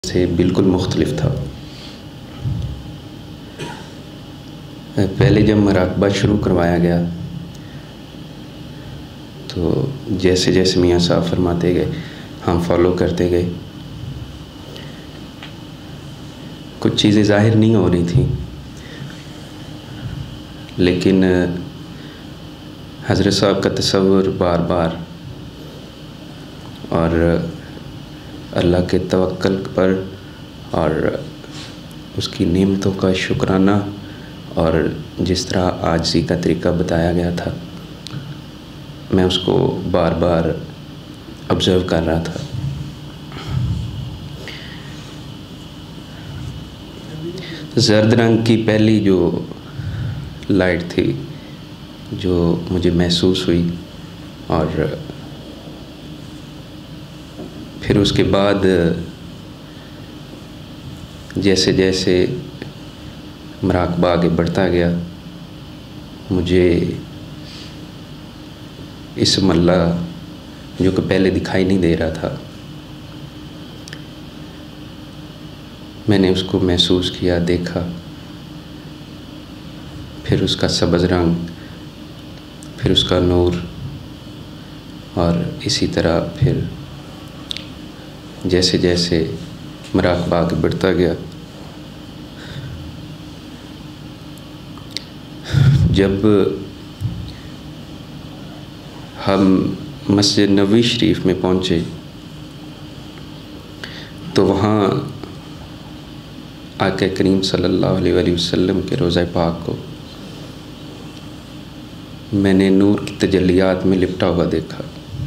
سے بالکل مختلف تھا۔ پہلے جب مراقبہ شروع کروایا گیا تو جیسے جیسے میاں صاحب فرماتے گئے ہم فالو کرتے گئے۔ کچھ چیزیں ظاہر نہیں ہو رہی تھیں، لیکن حضرت صاحب کا تصور بار بار اور اللہ کے توکل پر اور اس کی نعمتوں کا شکرانہ اور جس طرح عاجزی کا طریقہ بتایا گیا تھا، میں اس کو بار بار آبزرو کر رہا تھا۔ زرد رنگ کی پہلی جو لائٹ تھی جو مجھے محسوس ہوئی، اور پھر اس کے بعد جیسے جیسے مراقبہ آگے بڑھتا گیا، مجھے اسم اللہ جو کہ پہلے دکھائی نہیں دے رہا تھا، میں نے اس کو محسوس کیا، دیکھا، پھر اس کا سبز رنگ، پھر اس کا نور، اور اسی طرح پھر جیسے جیسے مراقبہ آگے بڑھتا گیا، جب ہم مسجد نبوی شریف میں پہنچے تو وہاں آقا کریم صلی اللہ علیہ وآلہ وسلم کے روضہ پاک کو میں نے نور کی تجلیات میں لپٹا ہوا دیکھا۔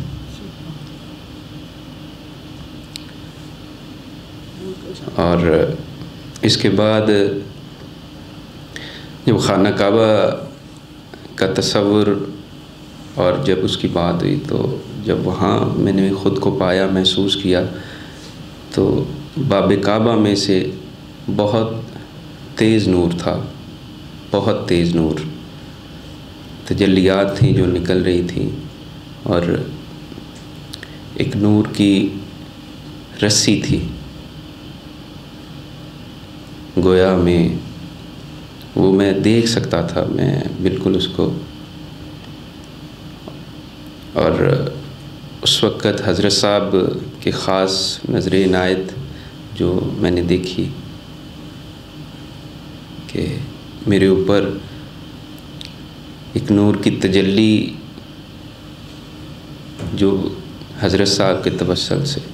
اور اس کے بعد جب خانہ کعبہ کا تصور اور جب اس کی بات ہوئی، تو جب وہاں میں نے خود کو پایا، محسوس کیا، تو باب کعبہ میں سے بہت تیز نور تھا، بہت تیز نور، تجلیات تھیں جو نکل رہی تھیں، اور ایک نور کی رسی تھی، گویا وہ میں دیکھ سکتا تھا، میں بالکل اس کو۔ اور اس وقت حضرت صاحب کی خاص نظر عنایت جو میں نے دیکھی کہ میرے اوپر ایک نور کی تجلی جو حضرت صاحب کے توسل سے،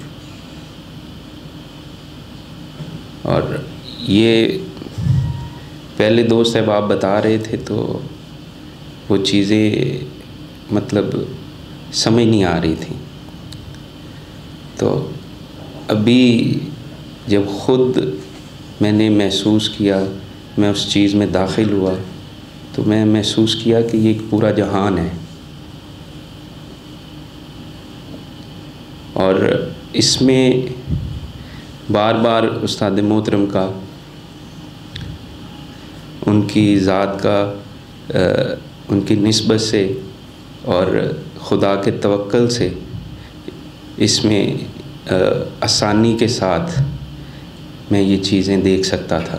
اور یہ پہلے دوست احباب بتا رہے تھے تو وہ چیزیں مطلب سمجھ نہیں آ رہی تھیں، تو ابھی جب خود میں نے محسوس کیا، میں اس چیز میں داخل ہوا، تو میں محسوس کیا کہ یہ ایک پورا جہان ہے، اور اس میں بار بار استاد محترم کا، ان کی ذات کا، ان کی نسبت سے اور خدا کے توکل سے اس میں آسانی کے ساتھ میں یہ چیزیں دیکھ سکتا تھا۔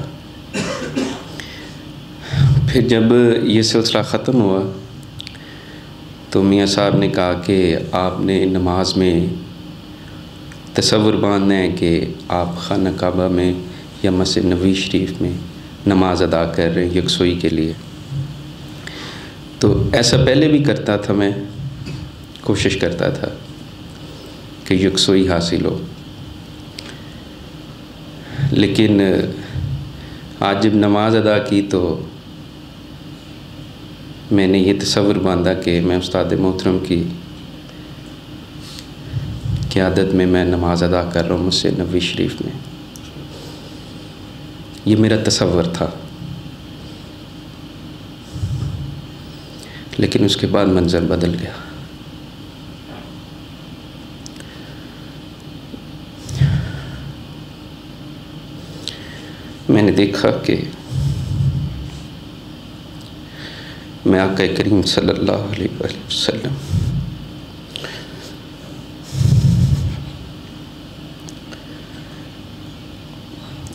پھر جب یہ سلسلہ ختم ہوا تو میاں صاحب نے کہا کہ آپ نے نماز میں تصور باندھنا ہے کہ آپ خانہ کعبہ میں یا مسجد نبوی شریف میں نماز ادا کر رہے ہیں یکسوئی کے لیے۔ تو ایسا پہلے بھی کرتا تھا، میں کوشش کرتا تھا کہ یکسوئی حاصل ہو، لیکن آج جب نماز ادا کی تو میں نے یہ تصور باندھا کہ میں استاد محترم کی قیادت میں نماز ادا کر رہا ہوں مسجد نبوی شریف میں۔ یہ میرا تصور تھا، لیکن اس کے بعد منظر بدل گیا۔ میں نے دیکھا کہ میں آقا کریم صلی اللہ علیہ وآلہ وسلم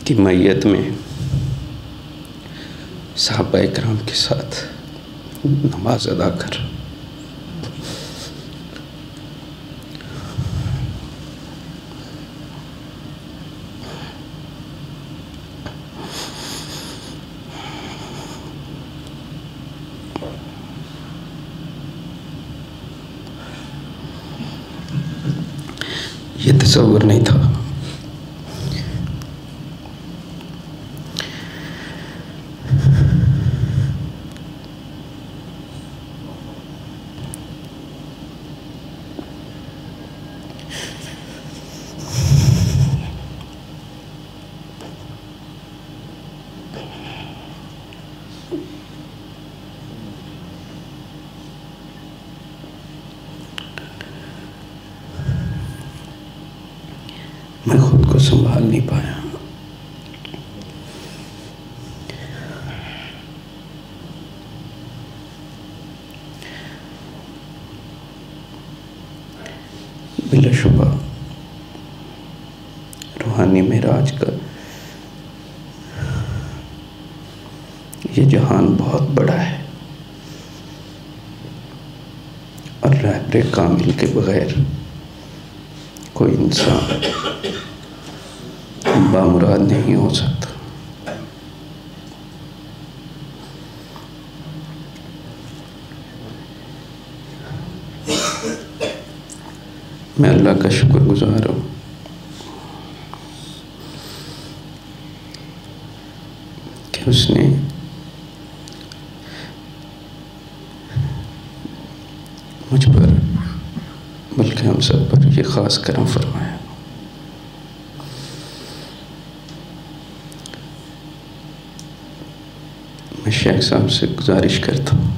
کی میت میں صحابہ کرام کے ساتھ نماز ادا کر یہ تصور نہیں تھا۔ میں خود کو سنبھال نہیں پایا۔ بلا شبہ روحانی معراج کا یہ جہان بہت بڑا ہے، اور رہبر کامل کے بغیر کوئی انسان بامراد نہیں ہو سکتا۔ میں اللہ کا شکر گزار ہوں کہ اس نے مجھ پر بلکہ ہم سب پر یہ خاص کرم فرمایا۔ میں شیخ صاحب سے گزارش کرتا ہوں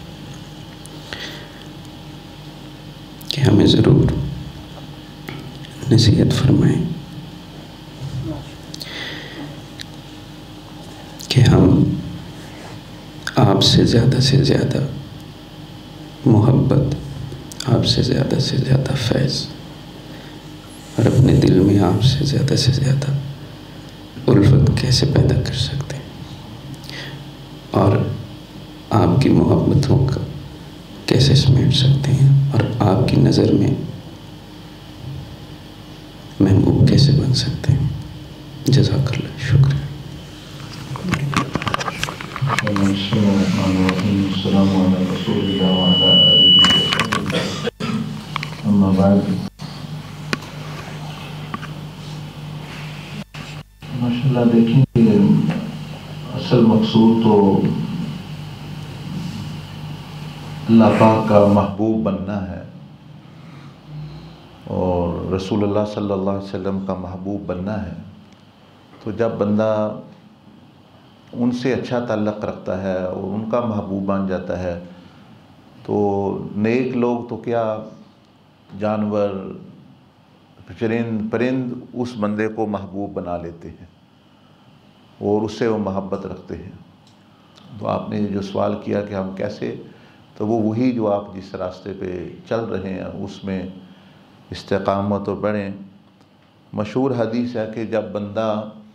کہ ہمیں ضرور نصیحت فرمائیں کہ ہم آپ سے زیادہ محبت، آپ سے زیادہ فیض، اور اپنے دل میں آپ سے زیادہ الفت کیسے پیدا کر سکتے ہیں، اور آپ کی محبتوں کا کیسے سمیٹ سکتے ہیں، اور آپ کی نظر میں محبوب کیسے بن سکتے ہیں۔ جزاک اللہ، شکریہ۔ السلام علیکم رسول اللہ وعلیٰ آلہ وصحبہ، اما بعد۔ ماشاءاللہ دیکھیں کہ اصل مقصود تو اللہ پاک کا محبوب بننا ہے، اور رسول اللہ صلی اللہ علیہ وسلم کا محبوب بننا ہے۔ تو جب بندہ ان سے اچھا تعلق رکھتا ہے اور ان کا محبوب بن جاتا ہے، تو نیک لوگ تو کیا، جانور، پرند اس بندے کو محبوب بنا لیتے ہیں اور اس سے وہ محبت رکھتے ہیں۔ تو آپ نے جو سوال کیا کہ ہم کیسے، تو وہ وہی جو آپ جس راستے پہ چل رہے ہیں اس میں استقامت اور بڑھیں۔ مشہور حدیث ہے کہ جب بندہ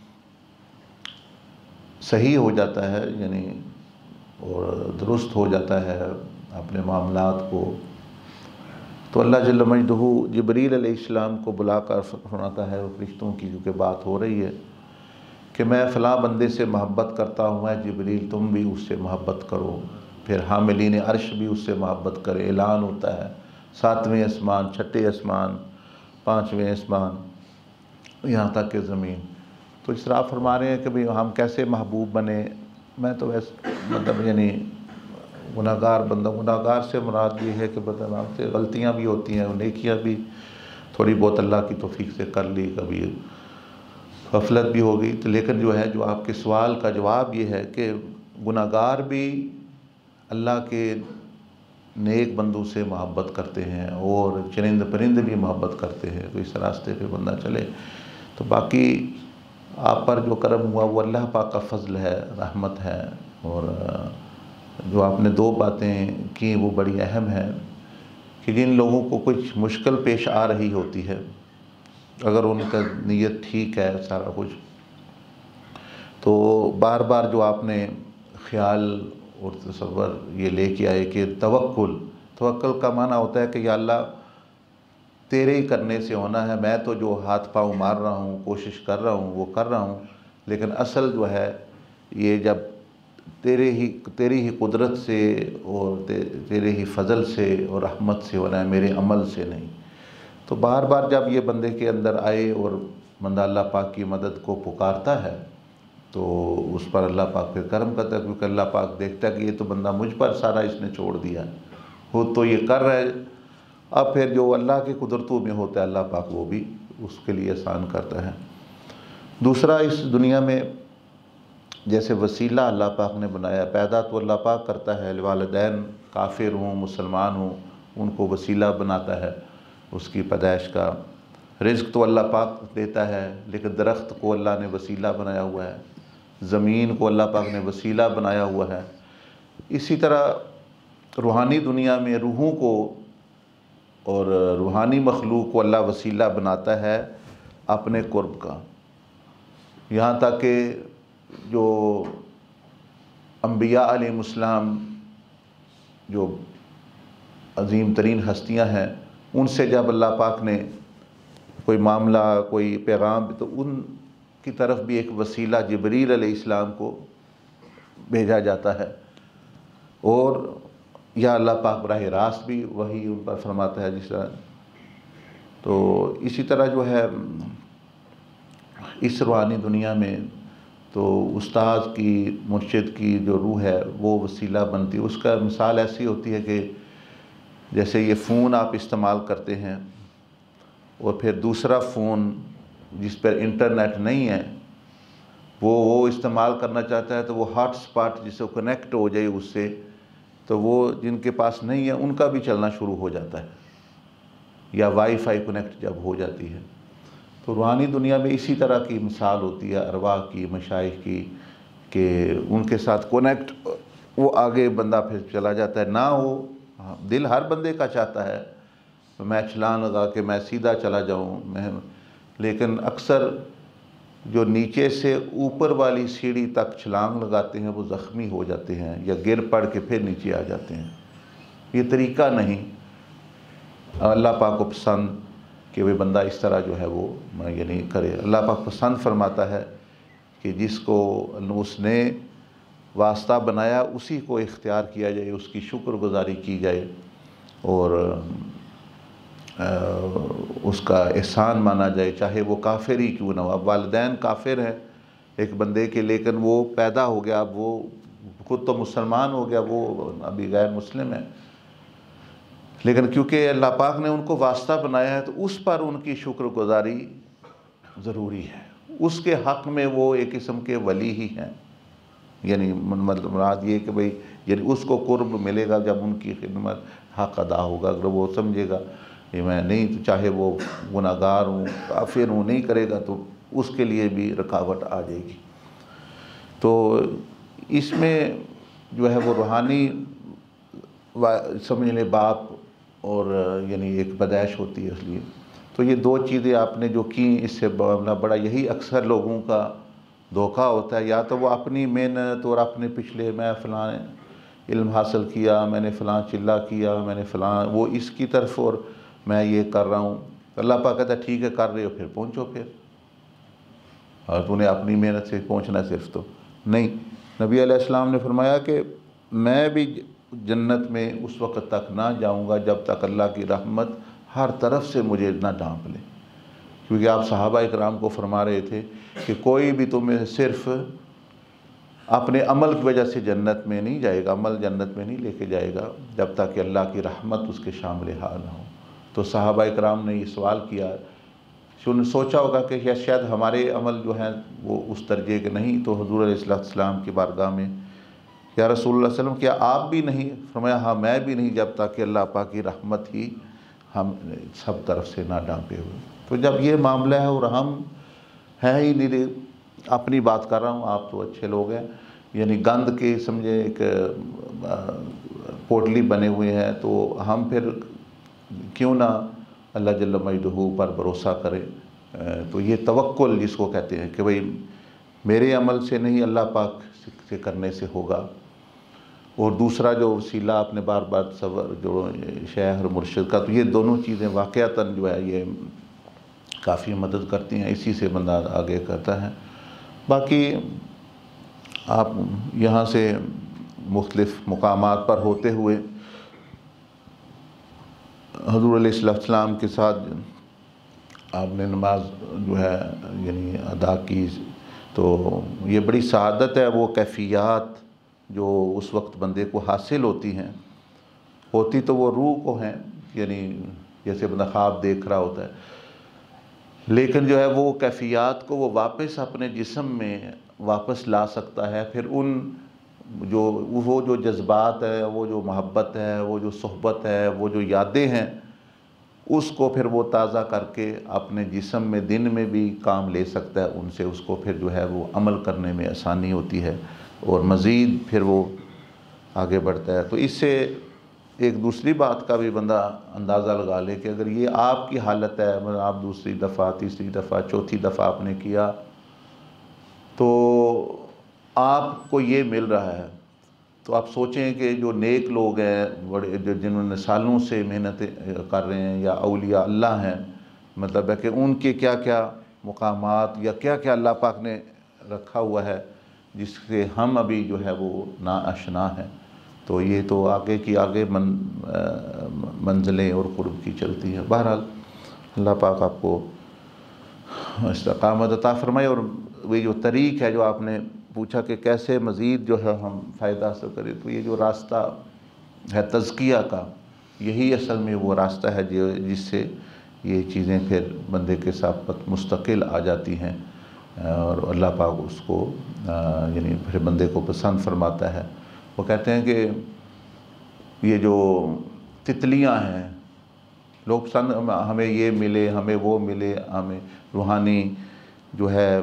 صحیح ہو جاتا ہے، یعنی اور درست ہو جاتا ہے اپنے معاملات کو، تو اللہ جل مجدہ جبریل علیہ السلام کو بلا کر سناتا ہے، فرشتوں کی کیونکہ بات ہو رہی ہے کہ میں فلاں بندے سے محبت کرتا ہوں، میں جبریل تم بھی اس سے محبت کرو۔ پھر حاملین عرش بھی اس سے محبت کرے، اعلان ہوتا ہے 7ویں آسمان، 6ٹھے آسمان، 5ویں آسمان، یہاں تک کہ زمین۔ تو اس طرح فرما رہے ہیں کہ بھئی ہم کیسے محبوب بنے۔ میں تو ویسے مطلب یعنی گناہگار بندہ، گناہگار سے مراد یہ ہے کہ مطلب ہم سے غلطیاں بھی ہوتی ہیں، نیکیاں بھی تھوڑی بہت اللہ کی توفیق سے کر لی، کبھی غفلت بھی ہو گئی۔ تو لیکن جو ہے، جو آپ کے سوال کا جواب یہ ہے کہ گناہگار بھی اللہ کے نیک بندوں سے محبت کرتے ہیں، اور چرند پرند بھی محبت کرتے ہیں۔ تو اس راستے پہ بندہ چلے۔ تو باقی آپ پر جو کرم ہوا وہ اللہ پاک کا فضل ہے، رحمت ہے۔ اور جو آپ نے 2 باتیں کی وہ بڑی اہم ہیں کہ جن لوگوں کو کچھ مشکل پیش آ رہی ہوتی ہے، اگر ان کا نیت ٹھیک ہے، سارا کچھ تو بار بار جو آپ نے خیال اور تصور یہ لے کے آئے کہ توکل کا معنی ہوتا ہے کہ یا اللہ تیرے ہی کرنے سے ہونا ہے، میں تو جو ہاتھ پاؤں مار رہا ہوں، کوشش کر رہا ہوں وہ کر رہا ہوں، لیکن اصل جو ہے یہ جب تیری ہی قدرت سے اور تیرے ہی فضل سے اور رحمت سے ہونا ہے، میرے عمل سے نہیں۔ تو بار بار جب یہ بندے کے اندر آئے اور بندہ اللہ پاک کی مدد کو پکارتا ہے تو اس پر اللہ پاک پھر کرم کرتا ہے، کیونکہ اللہ پاک دیکھتا ہے کہ یہ تو بندہ مجھ پر سارا اس نے چھوڑ دیا ہے، خود تو یہ کر رہا ہے، اب پھر جو اللہ کی قدرتوں میں ہوتا ہے اللہ پاک وہ بھی اس کے لیے آسان کرتا ہے۔ دوسرا، اس دنیا میں جیسے وسیلہ اللہ پاک نے بنایا، پیدا تو اللہ پاک کرتا ہے، والدین کافر ہوں مسلمان ہوں ان کو وسیلہ بناتا ہے اس کی پیدائش کا، رزق تو اللہ پاک دیتا ہے، لیکن درخت کو اللہ نے وسیلہ بنایا ہوا ہے، زمین کو اللہ پاک نے وسیلہ بنایا ہوا ہے۔ اسی طرح روحانی دنیا میں روحوں کو اور روحانی مخلوق کو اللہ وسیلہ بناتا ہے اپنے قرب کا، یہاں تک کہ جو انبیاء علیہ السلام جو عظیم ترین ہستیاں ہیں ان سے جب اللہ پاک نے کوئی معاملہ کوئی پیغام تو ان کی طرف بھی ایک وسیلہ جبریل علیہ السلام کو بھیجا جاتا ہے، اور یا اللہ پاک براہ راست بھی وہی ان پر فرماتا ہے جس طرح۔ تو اسی طرح جو ہے اس روحانی دنیا میں تو استاد کی مرشد کی جو روح ہے وہ وسیلہ بنتی ہے۔ اس کا مثال ایسی ہوتی ہے کہ جیسے یہ فون آپ استعمال کرتے ہیں اور پھر دوسرا فون جس پر انٹرنیٹ نہیں ہے وہ استعمال کرنا چاہتا ہے تو وہ ہاٹ سپاٹ جس سے کنیکٹ ہو جائے اس سے، تو وہ جن کے پاس نہیں ہے ان کا بھی چلنا شروع ہو جاتا ہے، یا وائی فائی کنیکٹ جب ہو جاتی ہے۔ تو روحانی دنیا میں اسی طرح کی مثال ہوتی ہے ارواح کی، مشائخ کی، کہ ان کے ساتھ کنیکٹ وہ آگے بندہ پھر چلا جاتا ہے، نہ ہو دل ہر بندے کا چاہتا ہے میں چھلانگ لگا کے میں سیدھا چلا جاؤں، لیکن اکثر جو نیچے سے اوپر والی سیڑھی تک چھلانگ لگاتے ہیں وہ زخمی ہو جاتے ہیں یا گر پڑ کے پھر نیچے آ جاتے ہیں۔ یہ طریقہ نہیں اللہ پاک کو پسند کہ وہ بندہ اس طرح جو ہے وہ یعنی کرے۔ اللہ پاک پسند فرماتا ہے کہ جس کو اس نے واسطہ بنایا اسی کو اختیار کیا جائے، اس کی شکر گزاری کی جائے اور اس کا احسان مانا جائے، چاہے وہ کافر ہی کیوں نہ ہو۔ اب والدین کافر ہیں ایک بندے کے، لیکن وہ پیدا ہو گیا، اب وہ خود تو مسلمان ہو گیا، وہ ابھی غیر مسلم ہے، لیکن کیونکہ اللہ پاک نے ان کو واسطہ بنایا ہے تو اس پر ان کی شکر گزاری ضروری ہے۔ اس کے حق میں وہ ایک قسم کے ولی ہی ہیں، یعنی مراد یہ کہ بھئی یعنی اس کو قرب ملے گا جب ان کی خدمت حق ادا ہوگا۔ اگر وہ سمجھے گا کہ میں نہیں، تو چاہے وہ گناہگار ہوں کافر ہوں نہیں کرے گا تو اس کے لیے بھی رکاوٹ آ جائے گی۔ تو اس میں جو ہے وہ روحانی سمجھ لیں باپ اور یعنی ایک پیدائش ہوتی ہے، اس لیے تو یہ دو چیزیں آپ نے جو کی اس سے بڑا یہی اکثر لوگوں کا دھوکہ ہوتا ہے، یا تو وہ اپنی محنت اور اپنے پچھلے میں فلاں علم حاصل کیا، میں نے فلاں چلہ کیا، میں نے فلاں وہ اس کی طرف اور میں یہ کر رہا ہوں، اللہ پاک کہتا ہے ٹھیک ہے کر رہے ہو پھر پہنچو پھر، اور تو نے اپنی محنت سے پہنچنا صرف تو نہیں۔ نبی علیہ السلام نے فرمایا کہ میں بھی جنت میں اس وقت تک نہ جاؤں گا جب تک اللہ کی رحمت ہر طرف سے مجھے نہ ڈھانپ لے، کیونکہ آپ صحابہ اکرام کو فرما رہے تھے کہ کوئی بھی تمہیں صرف اپنے عمل کی وجہ سے جنت میں نہیں جائے گا، عمل جنت میں نہیں لے کے جائے گا جب تک کہ اللہ کی رحمت اس کے شامل حال نہ ہو۔ تو صحابہ اکرام نے یہ سوال کیا، سوچا ہوگا کہ شاید ہمارے عمل جو ہیں وہ اس درجے کے نہیں، تو حضور علیہ السلام کی بارگاہ میں یا رسول اللہ صلی اللہ علیہ وسلم کیا آپ بھی نہیں؟ فرمایا ہاں میں بھی نہیں جب تک کہ اللہ پاک کی رحمت ہی ہم سب طرف سے نہ ڈانپے ہوئے۔ تو جب یہ معاملہ ہے اور ہم ہیں ہی نہیں، اپنی بات کر رہا ہوں، آپ تو اچھے لوگ ہیں، یعنی گند کے سمجھے ایک پوٹلی بنے ہوئے ہیں، تو ہم پھر کیوں نہ اللہ جل مجدہ پر بھروسہ کریں۔ تو یہ توکل جس کو کہتے ہیں کہ بھئی میرے عمل سے نہیں اللہ پاک سے کرنے سے ہوگا۔ اور دوسرا جو وسیلہ آپ نے بار بار جو شیخ اور مرشد کا، تو یہ دونوں چیزیں واقعتاً جو ہے یہ کافی مدد کرتی ہیں، اسی سے بندہ آگے کرتا ہے۔ باقی آپ یہاں سے مختلف مقامات پر ہوتے ہوئے حضور علیہ السلام کے ساتھ آپ نے نماز جو ہے یعنی ادا کی، تو یہ بڑی سعادت ہے۔ وہ کیفیات جو اس وقت بندے کو حاصل ہوتی تو وہ روح کو ہیں، یعنی جیسے بندہ خواب دیکھ رہا ہوتا ہے، لیکن جو ہے وہ کیفیات کو وہ واپس اپنے جسم میں واپس لا سکتا ہے۔ پھر وہ جو جذبات ہے، وہ جو محبت ہے، وہ جو صحبت ہے، وہ جو یادیں ہیں، اس کو پھر وہ تازہ کر کے اپنے جسم میں دن میں بھی کام لے سکتا ہے ان سے، اس کو پھر جو ہے وہ عمل کرنے میں آسانی ہوتی ہے اور مزید پھر وہ آگے بڑھتا ہے۔ تو اس سے ایک دوسری بات کا بھی بندہ اندازہ لگا لے کہ اگر یہ آپ کی حالت ہے، آپ دوسری دفعہ، تیسری دفعہ، چوتھی دفعہ آپ نے کیا تو آپ کو یہ مل رہا ہے، تو آپ سوچیں کہ جو نیک لوگ ہیں بڑے، جنہوں نے سالوں سے محنت کر رہے ہیں، یا اولیاء اللہ ہیں، مطلب ہے کہ ان کے کیا کیا مقامات یا کیا کیا اللہ پاک نے رکھا ہوا ہے جس سے ہم ابھی جو ہے وہ ناآشنا ہیں۔ تو یہ تو آگے کی آگے منزلیں اور قرب کی چلتی ہیں۔ بہرحال اللہ پاک آپ کو استقامت عطا فرمائے۔ اور وہی جو طریق ہے جو آپ نے پوچھا کہ کیسے مزید جو ہے ہم فائدہ حاصل کریں، تو یہ جو راستہ ہے تزکیہ کا، یہی اصل میں وہ راستہ ہے جس سے یہ چیزیں پھر بندے کے ساتھ مستقل آ جاتی ہیں، اور اللہ پاک اس کو یعنی پھر بندے کو پسند فرماتا ہے۔ وہ کہتے ہیں کہ یہ جو تتلیاں ہیں، لوگ پسند، ہمیں یہ ملے، ہمیں وہ ملے، ہمیں روحانی جو ہے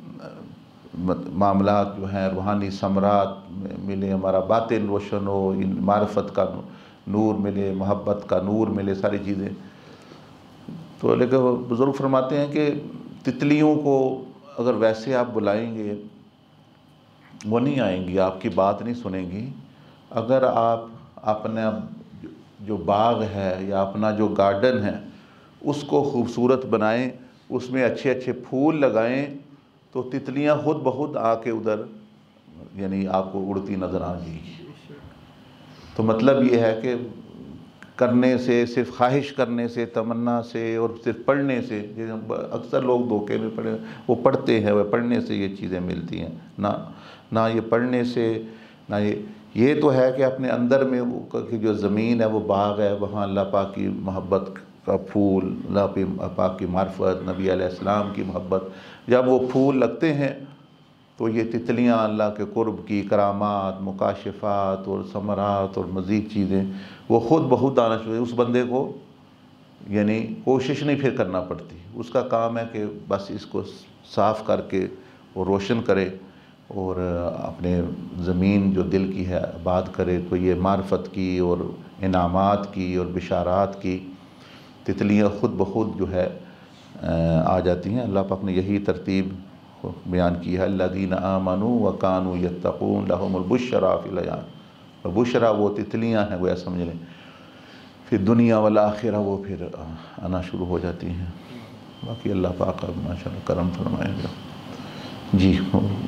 معاملات جو ہیں، روحانی ثمرات ملے، ہمارا باطن روشن ہو، معرفت کا نور ملے، محبت کا نور ملے، ساری چیزیں۔ تو لیکن بزرگ فرماتے ہیں کہ تتلیوں کو اگر ویسے آپ بلائیں گے وہ نہیں آئیں گی، آپ کی بات نہیں سنیں گی۔ اگر آپ اپنا جو باغ ہے یا اپنا جو گارڈن ہے اس کو خوبصورت بنائیں، اس میں اچھے اچھے پھول لگائیں، تو تتلیاں خود بخود آ کے ادھر یعنی آپ کو اڑتی نظر آ جائیں گی۔ تو مطلب یہ ہے کہ کرنے سے، صرف خواہش کرنے سے، تمنا سے اور صرف پڑھنے سے، اکثر لوگ دھوکے میں پڑے، وہ پڑھتے ہیں، وہ پڑھنے سے یہ چیزیں ملتی ہیں، نہ یہ پڑھنے سے، نہ یہ تو ہے کہ اپنے اندر میں کہ جو زمین ہے وہ باغ ہے، وہاں اللہ پاک کی محبت کا پھول، اللہ پاک کی معرفت، نبی علیہ السلام کی محبت، جب وہ پھول لگتے ہیں تو یہ تتلیاں اللہ کے قرب کی کرامات، مکاشفات اور ثمرات اور مزید چیزیں وہ خود بخود آنا شروع، اس بندے کو یعنی کوشش نہیں پھر کرنا پڑتی، اس کا کام ہے کہ بس اس کو صاف کر کے وہ روشن کرے اور اپنے زمین جو دل کی ہے آباد کرے۔ تو یہ معرفت کی اور انعامات کی اور بشارات کی تتلیاں خود بخود جو ہے آ جاتی ہیں۔ اللہ پاک نے یہی ترتیب بیان کی ہے، الذین آمنوا وکانوا یتقون لہم البشریٰ فی الحیاۃ، بشرا وہ تتلیاں ہیں، وہ سمجھ لیں پھر دنیا والآخرہ وہ پھر آنا شروع ہو جاتی ہیں۔ باقی اللہ پاک اب ماشاءاللہ کرم فرمائیں گے۔ جی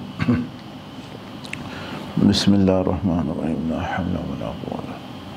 بسم اللہ الرحمن الرحیم، لا حول ولا قوة۔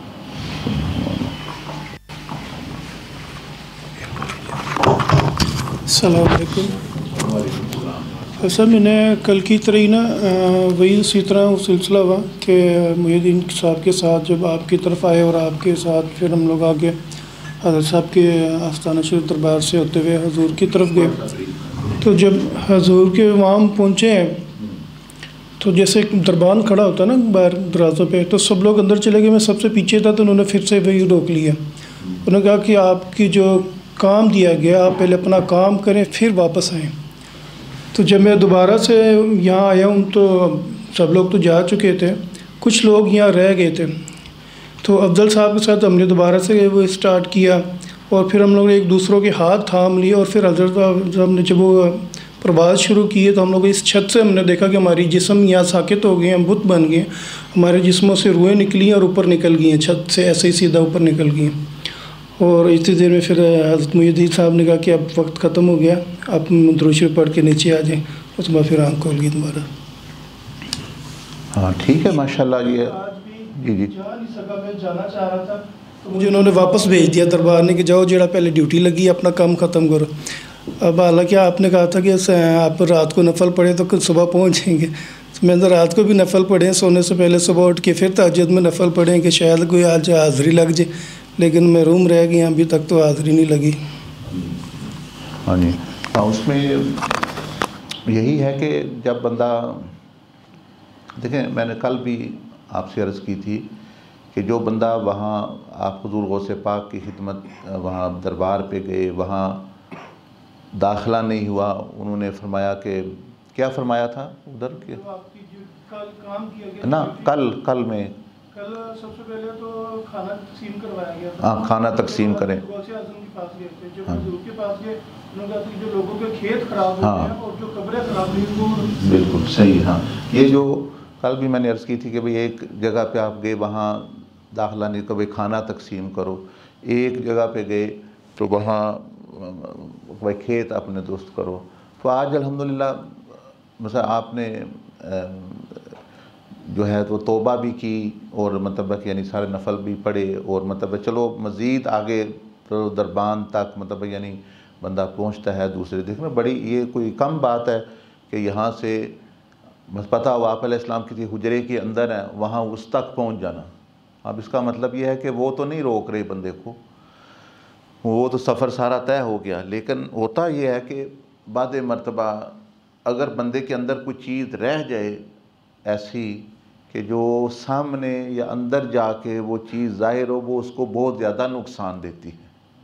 السلام علیکم۔ ایسا میں نے کل کی طرح نا وہی اسی طرح وہ سلسلہ ہوا کہ محی الدین صاحب کے ساتھ جب آپ کی طرف آئے اور آپ کے ساتھ پھر ہم لوگ آگے حضرت صاحب کے آستانہ شریف دربار سے ہوتے ہوئے حضور کی طرف گئے، تو جب حضور کے وہاں پہنچے ہیں تو جیسے ایک دربان کھڑا ہوتا ہے نا باہر دروازوں پہ، تو سب لوگ اندر چلے گئے، میں سب سے پیچھے تھا، تو انہوں نے پھر سے وہی روک لیا۔ انہوں نے کہا کہ آپ کی جو کام دیا گیا آپ پہلے اپنا کام کریں پھر واپس آئیں۔ تو جب میں دوبارہ سے یہاں آیا ہوں تو سب لوگ تو جا چکے تھے، کچھ لوگ یہاں رہ گئے تھے، تو افضل صاحب کے ساتھ ہم نے دوبارہ سے وہ اسٹارٹ کیا، اور پھر ہم لوگ نے ایک دوسروں کے ہاتھ تھام لیے، اور پھر حضرت صاحب نے جب وہ پرواز شروع کی ہے تو ہم لوگ اس چھت سے ہم نے دیکھا کہ ہماری جسم یہاں ساکت ہو گئے ہیں، بت بن گئے ہیں، ہمارے جسموں سے روحیں نکلی ہیں اور اوپر نکل گئی ہیں، چھت سے ایسے ہی سیدھا اوپر نکل گئی ہیں۔ اور اتنی دیر میں پھر حضرت محی الدین صاحب نے کہا کہ اب وقت ختم ہو گیا، آپ درود شریف پڑھ کے نیچے آ جائیں۔ اس کے بعد پھر آنکھ کھول گئی دوبارہ۔ ہاں ٹھیک ہے، ماشاءاللہ۔ یہ جی جا نہیں سکا، میں جانا چاہ رہا تھا تو مجھے انہوں نے واپس بھیج دیا دربار نے کہ جاؤ جڑا پہلے ڈیوٹی لگی اپنا کام ختم کرو۔ اب حالانکہ آپ نے کہا تھا کہ آپ رات کو نفل پڑھیں تو کل صبح پہنچ جائیں گے، میں نے رات کو بھی نفل پڑھیں، سونے سے پہلے صبح اٹھ کے پھر تہجد میں نفل پڑھیں کہ شاید کوئی آج حاضری لگ جائے، لیکن محروم رہ گئی، ابھی تک تو حاضری نہیں لگی۔ ہاں جی، ہاں اس میں یہی ہے کہ جب بندہ، دیکھیں میں نے کل بھی آپ سے عرض کی تھی کہ جو بندہ وہاں آپ حضور غوث پاک کی خدمت وہاں دربار پہ گئے، وہاں داخلہ نہیں ہوا، انہوں نے فرمایا کہ کیا فرمایا تھا ادھر کہ نا کل میں کل سب سے پہلے تو کھانا تقسیم کروایا گیا تھا۔ ہاں کھانا تقسیم کریں۔ غوث اعظم کے پاس گئے تھے، جب حضور کے پاس گئے انہوں نے کہا کہ جو لوگوں کے کھیت خراب ہوئے ہیں اور جو قبریں خراب ہوئی وہ بالکل صحیح۔ ہاں یہ جو کل بھی میں نے عرض کی تھی کہ بھئی ایک جگہ پہ آپ گئے وہاں داخلہ نہیں، کبھی کھانا تقسیم کرو، ایک جگہ پہ گئے تو وہاں بھائی کھیت اپنے درست کرو۔ تو آج الحمدللہ مثلا آپ نے جو ہے تو توبہ بھی کی اور مطلب کہ یعنی سارے نفل بھی پڑھے اور مطلب چلو مزید آگے تو دربان تک مطلب یعنی بندہ پہنچتا ہے دوسرے دیکھنا، بڑی یہ کوئی کم بات ہے کہ یہاں سے پتہ ہو آپ علیہ السلام کسی حجرے کے اندر ہیں وہاں اس تک پہنچ جانا۔ اب اس کا مطلب یہ ہے کہ وہ تو نہیں روک رہے بندے کو، وہ تو سفر سارا طے ہو گیا، لیکن ہوتا یہ ہے کہ بعد مرتبہ اگر بندے کے اندر کوئی چیز رہ جائے ایسی کہ جو سامنے یا اندر جا کے وہ چیز ظاہر ہو، وہ اس کو بہت زیادہ نقصان دیتی ہے۔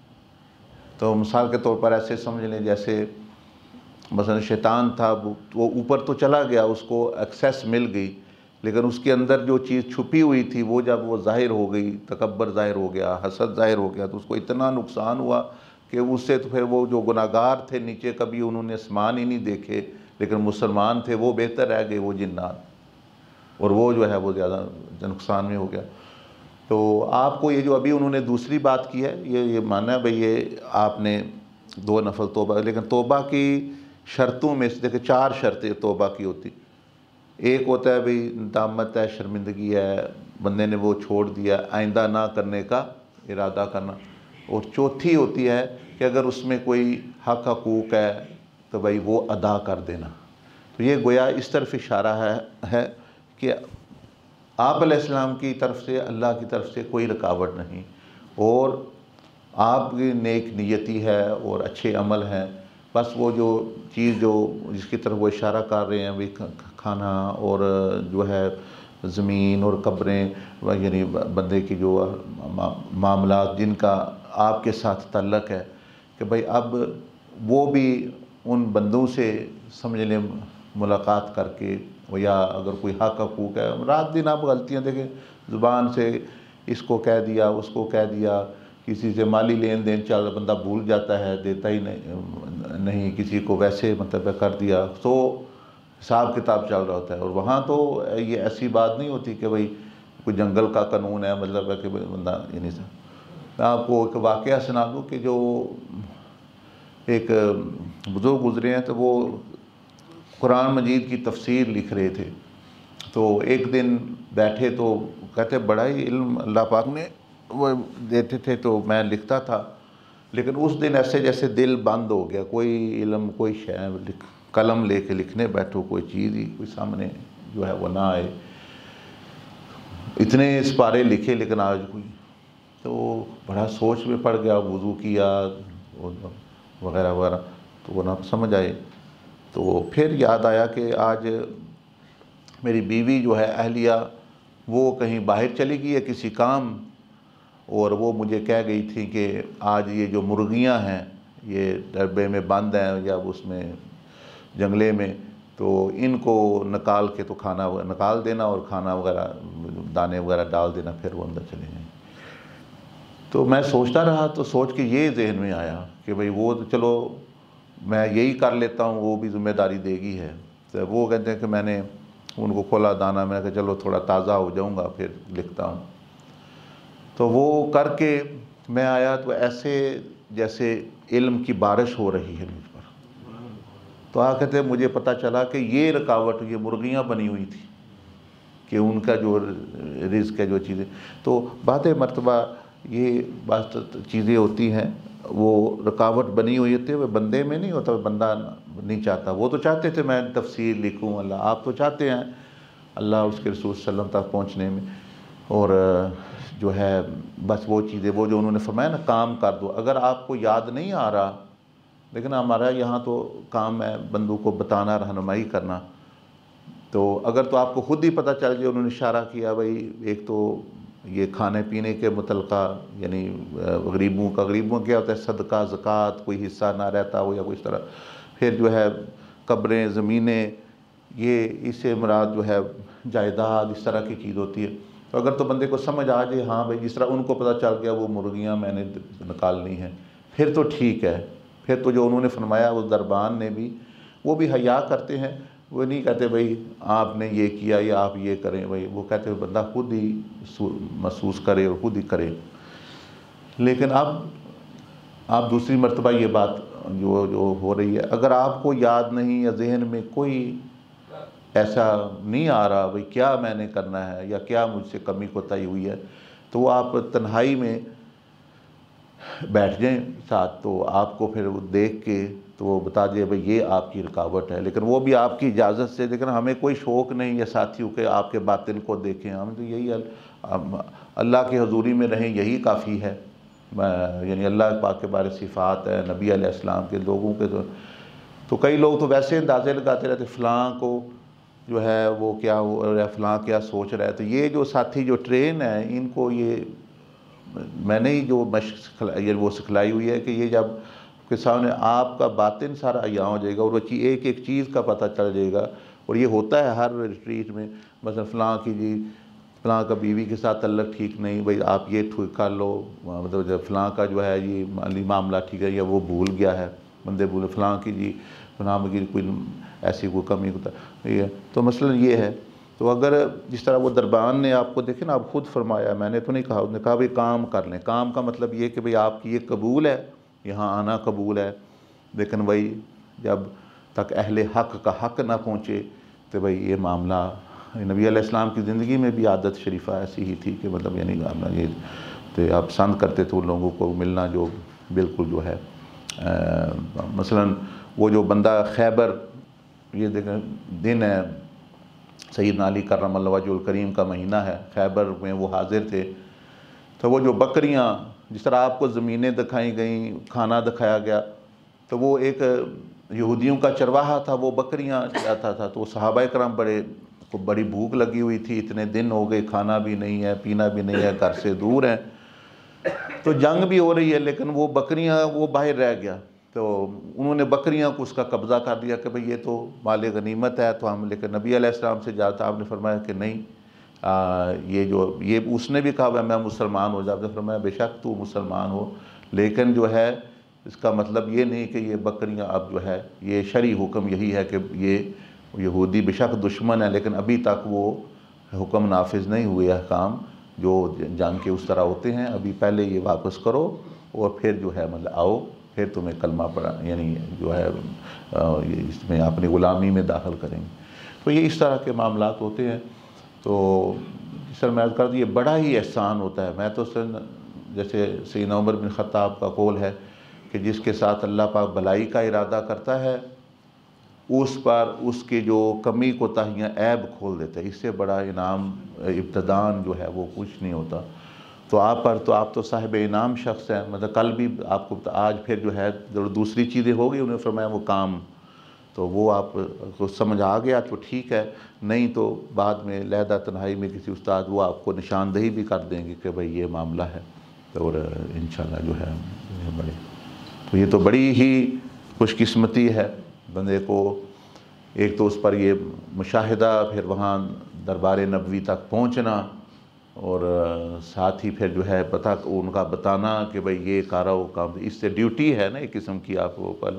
تو مثال کے طور پر ایسے سمجھ لیں جیسے مثلا شیطان تھا، وہ اوپر تو چلا گیا، اس کو ایکسیس مل گئی، لیکن اس کے اندر جو چیز چھپی ہوئی تھی وہ جب وہ ظاہر ہو گئی، تکبر ظاہر ہو گیا، حسد ظاہر ہو گیا، تو اس کو اتنا نقصان ہوا کہ اس سے تو پھر وہ جو گناہگار تھے نیچے کبھی انہوں نے آسمان ہی نہیں دیکھے لیکن مسلمان تھے وہ بہتر رہ گئے، وہ جنات، اور وہ جو ہے وہ زیادہ نقصان میں ہو گیا۔ تو آپ کو یہ جو ابھی انہوں نے دوسری بات کی ہے یہ ماننا ہے بھئی یہ آپ نے 2 نفل توبہ، لیکن توبہ کی شرطوں میں سے دیکھیں 4 شرطیں توبہ کی ہوتی۔ ایک ہوتا ہے بھئی ندامت ہے، شرمندگی ہے، بندے نے وہ چھوڑ دیا، آئندہ نہ کرنے کا ارادہ کرنا، اور چوتھی ہوتی ہے کہ اگر اس میں کوئی حق حقوق ہے تو بھئی وہ ادا کر دینا۔ تو یہ گویا اس طرف اشارہ ہے کہ آپ علیہ السلام کی طرف سے، اللہ کی طرف سے کوئی رکاوٹ نہیں، اور آپ کی نیک نیتی ہے اور اچھے عمل ہیں، بس وہ جو چیز جو جس کی طرف وہ اشارہ کر رہے ہیں بھی کھانا اور جو ہے زمین اور قبریں، یعنی بندے کی جو معاملات جن کا آپ کے ساتھ تعلق ہے کہ بھئی اب وہ بھی ان بندوں سے سمجھ لیں ملاقات کر کے، یا اگر کوئی حق حقوق ہے، رات دن آپ غلطیاں دیکھیں زبان سے اس کو کہہ دیا اس کو کہہ دیا، کسی سے مالی لین دین چل بندہ بھول جاتا ہے، دیتا ہی نہیں، کسی کو ویسے مطلب کر دیا، تو حساب کتاب چل رہا ہوتا ہے۔ اور وہاں تو یہ ایسی بات نہیں ہوتی کہ بھئی کوئی جنگل کا قانون ہے، مطلب ہے کہ بندہ یہ نہیں سا۔ میں آپ کو ایک واقعہ سنا دوں کہ جو ایک بزرگ گزرے ہیں تو وہ قرآن مجید کی تفسیر لکھ رہے تھے، تو ایک دن بیٹھے تو کہتے بڑا ہی علم اللہ پاک نے وہ دیتے تھے، تو میں لکھتا تھا، لیکن اس دن ایسے جیسے دل بند ہو گیا، کوئی علم کوئی شے قلم لے کے لکھنے بیٹھو کوئی چیز ہی کوئی سامنے جو ہے وہ نہ آئے، اتنے سپارے لکھے لیکن آج کوئی، تو بڑا سوچ میں پڑ گیا، وضو کیا وغیرہ وغیرہ، تو وہ نہ سمجھ آئے۔ تو پھر یاد آیا کہ آج میری بیوی جو ہے اہلیہ وہ کہیں باہر چلی گئی ہے کسی کام، اور وہ مجھے کہہ گئی تھی کہ آج یہ جو مرغیاں ہیں یہ ڈبے میں بند ہیں یا اس میں جنگلے میں، تو ان کو نکال کے تو کھانا نکال دینا اور کھانا وغیرہ دانے وغیرہ ڈال دینا، پھر وہ اندر چلے جائیں۔ تو میں سوچتا رہا، تو سوچ کے یہ ذہن میں آیا کہ بھئی وہ تو چلو मैं यही कर लेता हूँ, वो भी ज़िम्मेदारी देगी है। तो वो कहते हैं कि मैंने उनको खोला दाना, मैंने कहा चलो थोड़ा ताज़ा हो जाऊँगा फिर लिखता हूँ। तो वो करके मैं आया तो ऐसे जैसे इल्म की बारिश हो रही है मुझ पर। तो कहते मुझे पता चला कि ये रुकावट, ये मुर्गियाँ बनी हुई थी कि उनका जो रिज़्क़ है, जो चीज़ें, तो बात मरतबा ये बात चीज़ें होती हैं, वो रुकावट बनी हुई होती है, वो बंदे में नहीं होता, बंदा नहीं चाहता। वो तो चाहते थे मैं तफसीर लिखूं, अल्लाह आप तो चाहते हैं अल्लाह उसके रसूल सल्लल्लाहु अलैहि वसल्लम तक पहुँचने में, और जो है बस वो चीज़ें, वो जो उन्होंने फरमाया ना काम कर दो, अगर आपको याद नहीं आ रहा, लेकिन हमारा यहाँ तो काम है बंदों को बताना, रहनुमाई करना, तो अगर तो आपको खुद ही पता चल जाए, उन्होंने इशारा किया भाई एक तो ये खाने पीने के मुतलका, यानी गरीबों का, गरीबों क्या होता है सदका ज़कात कोई हिस्सा ना रहता हो या कोई इस तरह, फिर जो है कब्रें ज़मीनें, ये इससे मुराद जो है जायदाद, इस तरह की चीज़ होती है। तो अगर तो बंदे को समझ आ जाए हाँ भाई जिस तरह उनको पता चल गया वो मुर्गियाँ मैंने निकालनी है, फिर तो ठीक है। फिर तो जो उन्होंने फरमाया उस दरबान ने भी, वो भी हया करते हैं, वो नहीं कहते भाई आपने ये किया या आप ये करें, भाई वो कहते हैं बंदा खुद ही महसूस करे और खुद ही करे। लेकिन अब आप दूसरी मर्तबा ये बात जो हो रही है, अगर आपको याद नहीं या जहन में कोई ऐसा नहीं आ रहा भाई क्या मैंने करना है या क्या मुझसे कमी कोताही हुई है, तो आप तन्हाई में बैठ जाएं साथ, तो आपको फिर वो देख के तो वो बता दिए भाई ये आपकी रुकावट है, लेकिन वो भी आपकी इजाज़त से। लेकिन हमें कोई शौक़ नहीं या साथियों के आपके बातिन को देखें, हम तो यही अल्लाह की हजूरी में रहें, यही काफ़ी है। यानी अल्लाह पाक के बारे सिफ़ात है, नबी अलैहिस्सलाम के, लोगों के तो कई लोग तो वैसे अंदाज़े लगाते रहते फ़लाँ को जो है वो क्या हो रहा है, फ़लाँ क्या सोच रहा है। तो ये जो साथी जो ट्रेन है, इनको ये मैंने ही जो मशक़ ये वो सिखलाई हुई है कि ये जब के सामने आपका बातिन सारा अय्यां हो जाएगा और वो एक एक चीज़ का पता चल जाएगा। और ये होता है हर रिट्रीट में, मतलब फ़लाँ की जी फ़लाँ का बीवी के साथ तल्लक ठीक नहीं, भाई आप ये ठीक कर लो, मतलब जब फ़लाँ का जो है ये मामला ठीक है या वो भूल गया है, बंदे भूले, फ़लाँ की जी फ़लाँ की कोई ऐसी कोई कमी होता है। तो मसलन ये है। तो अगर जिस तरह वो दरबान ने आपको देखे ना, आप खुद फरमाया, मैंने तो नहीं कहा, उसने कहा भाई काम कर लें। काम का मतलब ये कि भाई आपकी ये कबूल है, यहाँ आना कबूल है, लेकिन भाई जब तक अहले हक़ का हक़ ना पहुँचे तो भाई ये मामला, नबी अलैहिस्सलाम की ज़िंदगी में भी आदत शरीफ़ा ऐसी ही थी कि मतलब यानी ये तो आप पसंद करते थे उन लोगों को मिलना जो बिल्कुल जो है मसलन वो जो बंदा खैबर, ये देखें दिन है सैयदना अली करमल्लाहु वजहुल करीम का महीना है, खैबर में वो हाज़िर थे। तो वो जो बकरियाँ, जिस तरह आपको ज़मीनें दिखाई गई, खाना दिखाया गया, तो वो एक यहूदियों का चरवाहा था, वो बकरियाँ चाहता था। तो सहाबा कराम को बड़ी भूख लगी हुई थी, इतने दिन हो गए, खाना भी नहीं है, पीना भी नहीं है, घर से दूर हैं, तो जंग भी हो रही है, लेकिन वो बकरियाँ वो बाहर रह गया। तो उन्होंने बकरियां को उसका कब्ज़ा कर दिया कि भाई ये तो माल गनीमत है, तो हम, लेकिन नबी अलैहिस्सलाम से जाता आपने फरमाया कि नहीं, ये उसने भी कहा मैं मुसलमान हो जाता, फरमाया बेशक तू मुसलमान हो, लेकिन जो है इसका मतलब ये नहीं कि ये बकरियां अब जो है, ये शरई हुक्म यही है कि ये यहूदी बेशक दुश्मन है, लेकिन अभी तक वो हुक्म नाफिज नहीं हुए अहकाम जो जंग के उस तरह होते हैं, अभी पहले ये वापस करो और फिर जो है मतलब आओ, फिर तुम्हें कलमा पढ़ा, यानी जो है इसमें अपनी ग़ुलामी में दाखिल करेंगे। तो ये इस तरह के मामलात होते हैं। तो सर मैं कर ये बड़ा ही एहसान होता है। मैं तो सर जैसे सैयदना उमर बिन ख़त्ताब का कौल है कि जिसके साथ अल्लाह पाक भलाई का इरादा करता है उस पर उसके जो कमी कोताहियाँ ऐब खोल देता है, इससे बड़ा इनाम इब्तदान जो है वो कुछ नहीं होता। तो आप तो साहिब इनाम शख्स हैं, मतलब कल भी आपको आज फिर जो है जो दूसरी चीज़ें होगी, उन्हें फरमाया वो काम, तो वो आपको समझ आ गया तो ठीक है, नहीं तो बाद में लहदा तन्हाई में किसी उस्ताद वो आपको निशानदही भी कर देंगे कि भाई ये मामला है, तो और इंशाल्लाह जो है बड़े, तो ये तो बड़ी ही खुशकिस्मती है बंदे को। एक तो उस पर ये मुशाहिदा, फिर वहाँ दरबार नबवी तक पहुँचना, और साथ ही फिर जो है उनका बताना कि भाई ये कारा काम, इससे ड्यूटी है ना एक किस्म की आपको पर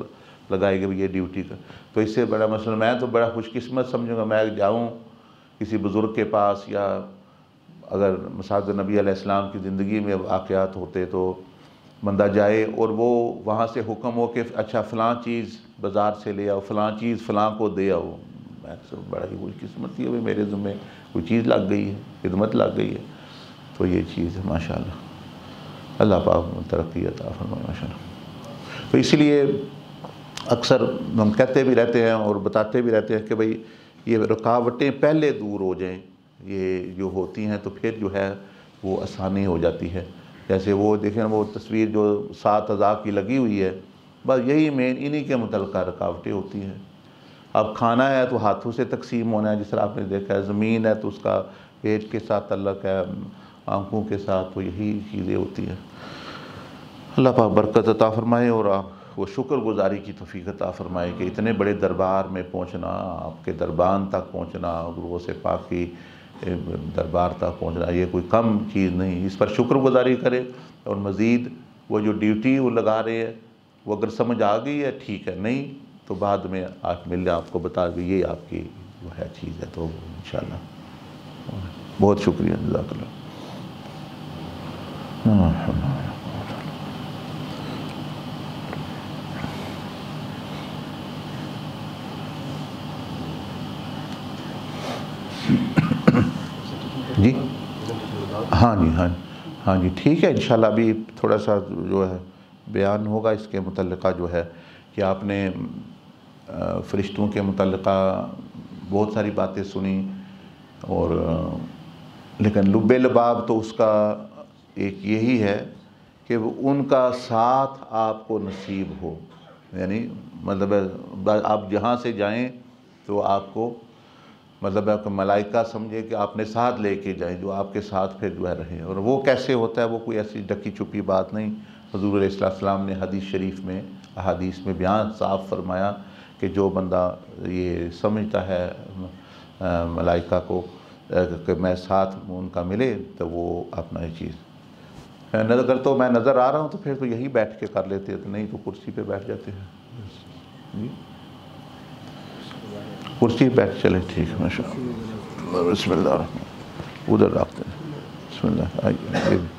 लगाई कि ये ड्यूटी का, तो इससे बड़ा मसला, मैं तो बड़ा खुश किस्मत समझूँगा मैं जाऊँ किसी बुज़ुर्ग के पास, या अगर मसाद नबी अलैहिस्सलाम की ज़िंदगी में वाक़यात होते तो बंदा जाए और वो वहाँ से हुक्म हो कि अच्छा फ़लाँ चीज़ बाज़ार से ले आओ, फ़लाँ चीज़ फ़लाँ को दे आओ, मैं तो बड़ा ही खुश किस्मत थी भाई मेरे ज़िम्मे कोई चीज़ लग गई है, खिदमत लग गई है। तो ये चीज़ है माशाअल्लाह, अल्लाह पाक तरक्की अता फरमाए माशाअल्लाह। तो इसलिए अक्सर हम कहते भी रहते हैं और बताते भी रहते हैं कि भाई ये रुकावटें पहले दूर हो जाएं, ये जो होती हैं तो फिर जो है वो आसानी हो जाती है। जैसे वो देखें वो तस्वीर जो 7 अज़ा की लगी हुई है, बस यही मेन इन्हीं के मुतल्लिक़ रुकावटें होती हैं। अब खाना है तो हाथों से तकसीम होना है, जिस तरह आपने देखा है, ज़मीन है तो उसका पेट के साथ तल्लक़ है, आँखों के साथ, तो यही चीज़ें होती हैं। अल्लाह पाक बरकत अता फरमाए और आप वो शुक्रगुज़ारी की तौफ़ीक़ अता फरमाए कि इतने बड़े दरबार में पहुँचना, आपके दरबार तक पहुँचना, गुरुओं से पाक की दरबार तक पहुँचना, ये कोई कम चीज़ नहीं। इस पर शुक्रगुज़ारी करें और मज़ीद वो जो ड्यूटी वो लगा रहे हैं वो अगर समझ आ गई है ठीक है, नहीं तो बाद में आप मिल आपको बता दें ये आपकी जो है चीज़ है, तो इंशाअल्लाह। बहुत शुक्रिया, जज़ाकल्लाह। जी हाँ जी, हाँ जी, ठीक है इंशाअल्लाह। अभी थोड़ा सा जो है बयान होगा इसके मुतल्लिक़ा, जो है कि आपने फ़रिश्तों के मुतल्लिक़ा बहुत सारी बातें सुनी, और लेकिन लुब्बे लबाब तो उसका एक यही है कि वो उनका साथ आपको नसीब हो, यानी मतलब आप जहाँ से जाएं तो आपको मतलब आपको मलाइका समझे कि आपने साथ लेके जाएं, जो आपके साथ फिर जो है रहे। और वो कैसे होता है, वो कोई ऐसी ढकी छुपी बात नहीं। हुज़ूर अलैहिस्सलाम ने हदीस शरीफ में, अहादीस में बयान साफ फरमाया कि जो बंदा ये समझता है मलाइका को कि मैं साथ उनका मिले, तो वो अपना ये चीज़ अगर तो मैं नज़र आ रहा हूँ तो फिर तो यही बैठ के कर लेते हैं, तो नहीं तो कुर्सी पे बैठ जाते हैं जी, कुर्सी पे बैठ चले, ठीक है माशाअल्लाह। बिस्मिल्लाह, उधर रखते हैं, बिस्मिल्लाह, आइए।